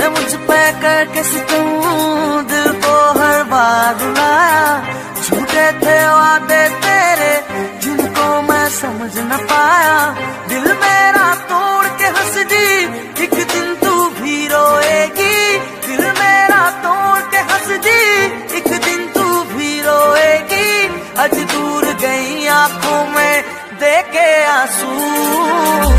मुझ पे करके सितम, दिल को हर बार रुलाया। झूठे थे वादे तेरे जिनको मैं समझ न पाया। दिल मेरा तोड़ के हंस दी, एक दिन तू भी रोएगी। दिल मेरा तोड़ के हंस दी, एक दिन तू भी रोएगी। आज दूर गई आंखों में देके आंसू।